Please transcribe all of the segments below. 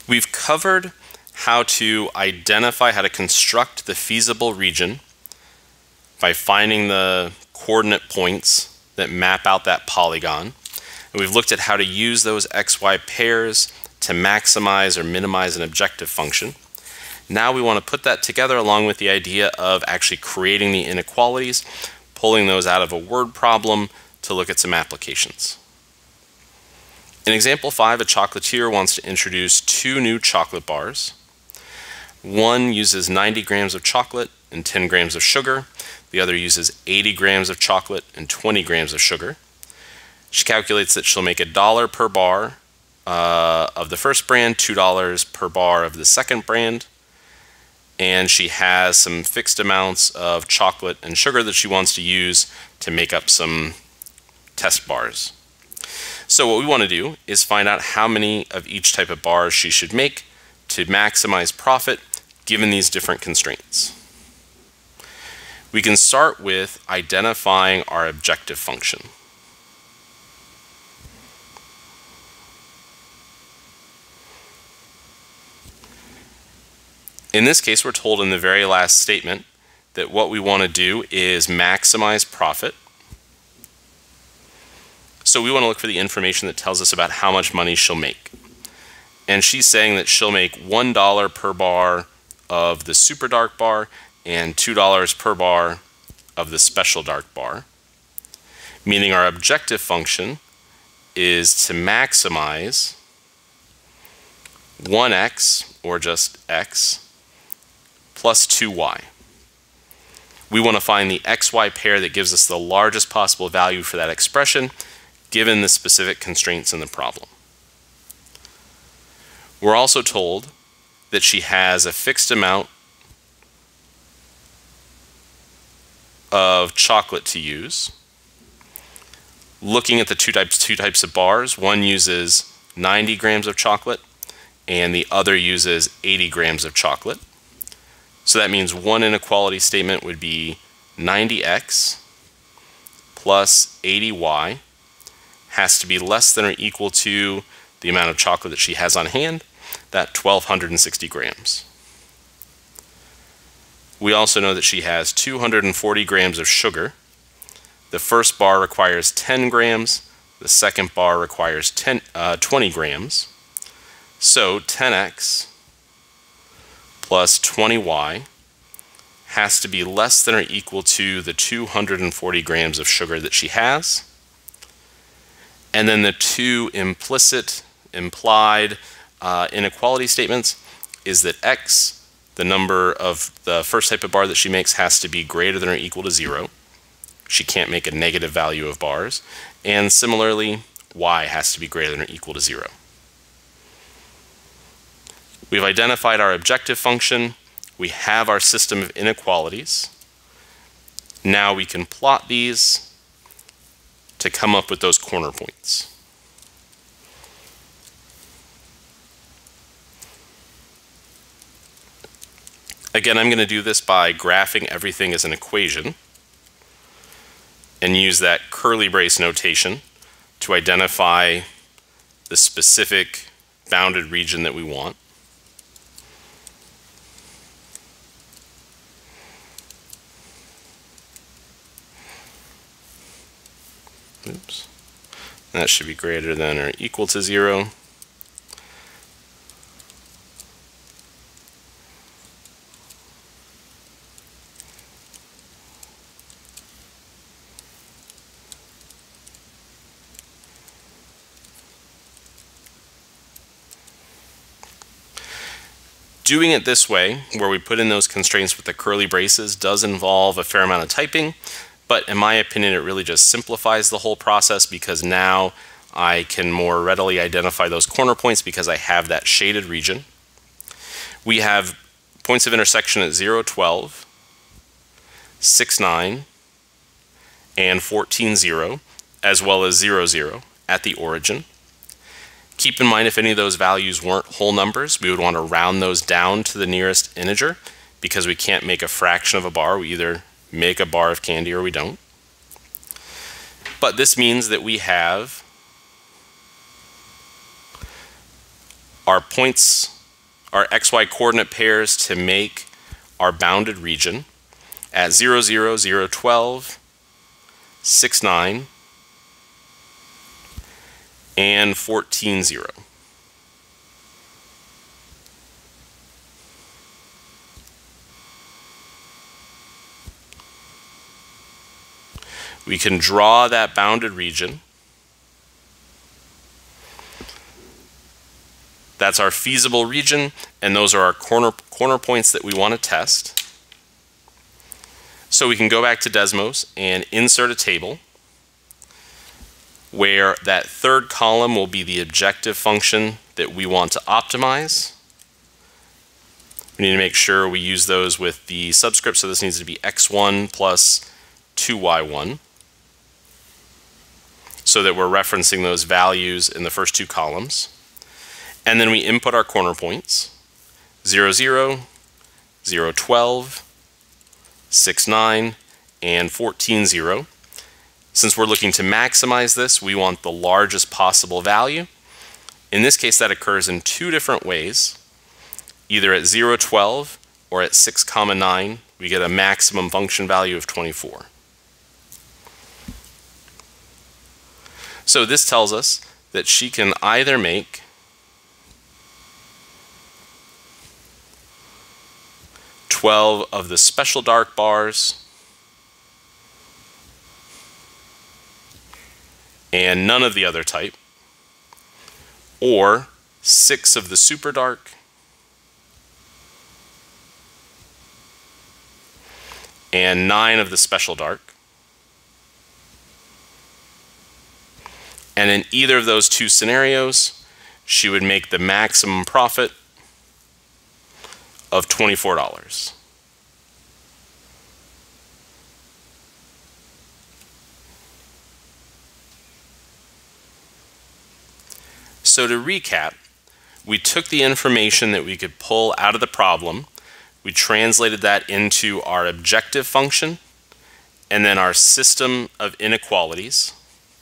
We've covered how to identify, how to construct the feasible region by finding the coordinate points that map out that polygon. And we've looked at how to use those XY pairs to maximize or minimize an objective function. Now we want to put that together along with the idea of actually creating the inequalities, pulling those out of a word problem to look at some applications. In example 5, a chocolatier wants to introduce 2 new chocolate bars. One uses 90 grams of chocolate and 10 grams of sugar. The other uses 80 grams of chocolate and 20 grams of sugar. She calculates that she'll make $1 per bar of the first brand, $2 per bar of the second brand, and she has some fixed amounts of chocolate and sugar that she wants to use to make up some test bars. So what we want to do is find out how many of each type of bars she should make to maximize profit given these different constraints. We can start with identifying our objective function. In this case, we're told in the very last statement that what we want to do is maximize profit. So we want to look for the information that tells us about how much money she'll make. And she's saying that she'll make $1 per bar of the super dark bar and $2 per bar of the special dark bar, meaning our objective function is to maximize 1x, or just x, plus 2y. We want to find the xy pair that gives us the largest possible value for that expression, given the specific constraints in the problem. We're also told that she has a fixed amount of chocolate to use. Looking at the two types of bars, one uses 90 grams of chocolate and the other uses 80 grams of chocolate. So that means one inequality statement would be 90x plus 80y has to be less than or equal to the amount of chocolate that she has on hand, that 1,260 grams. We also know that she has 240 grams of sugar. The first bar requires 10 grams, the second bar requires 20 grams. So 10x plus 20y has to be less than or equal to the 240 grams of sugar that she has. And then the two implied inequality statements is that x, the number of the first type of bar that she makes, has to be greater than or equal to 0. She can't make a negative value of bars. And similarly, y has to be greater than or equal to 0. We've identified our objective function. We have our system of inequalities. Now we can plot these to come up with those corner points. Again, I'm going to do this by graphing everything as an equation and use that curly brace notation to identify the specific bounded region that we want. Oops. That should be greater than or equal to 0. Doing it this way, where we put in those constraints with the curly braces, does involve a fair amount of typing, but in my opinion, it really just simplifies the whole process because now I can more readily identify those corner points because I have that shaded region. We have points of intersection at 0, 12, 6, 9, and 14, 0, as well as 0, 0 at the origin. Keep in mind if any of those values weren't whole numbers, we would want to round those down to the nearest integer because we can't make a fraction of a bar. We either make a bar of candy or we don't. But this means that we have our points our XY coordinate pairs to make our bounded region at 0, 0, 0, 12, 6, 9, and 14, 0. We can draw that bounded region. That's our feasible region, and those are our corner points that we want to test. So we can go back to Desmos and insert a table where that third column will be the objective function that we want to optimize. We need to make sure we use those with the subscript, so this needs to be x1 plus 2y1, so that we're referencing those values in the first two columns. And then we input our corner points, 0, 0, 0, 12, 6, 9, and 14, 0. Since we're looking to maximize this, we want the largest possible value. In this case, that occurs in two different ways. Either at 0, 12 or at 6, 9, we get a maximum function value of 24. So this tells us that she can either make of the special dark bars and none of the other type, or 6 of the super dark and 9 of the special dark. And in either of those two scenarios, she would make the maximum profit of $24. So to recap, we took the information that we could pull out of the problem, we translated that into our objective function, and then our system of inequalities.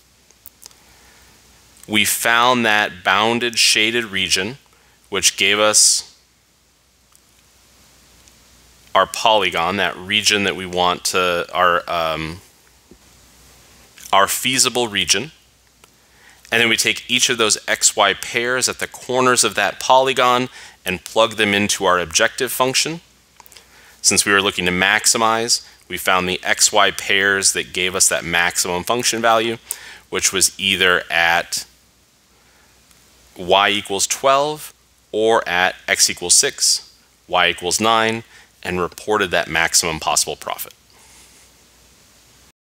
We found that bounded shaded region, which gave us our polygon, that region that we want to, our feasible region. And then we take each of those XY pairs at the corners of that polygon and plug them into our objective function. Since we were looking to maximize, we found the XY pairs that gave us that maximum function value, which was either at y equals 12 or at x equals 6, y equals 9, and reported that maximum possible profit.